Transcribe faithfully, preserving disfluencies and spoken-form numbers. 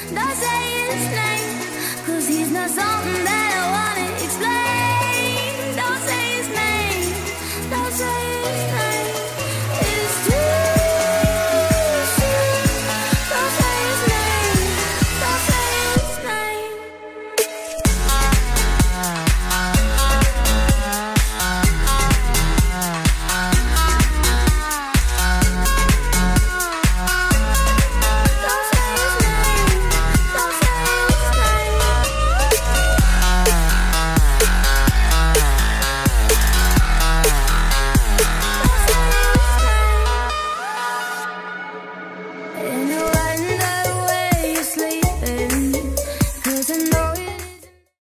Don't say his name, 'cause he's not something that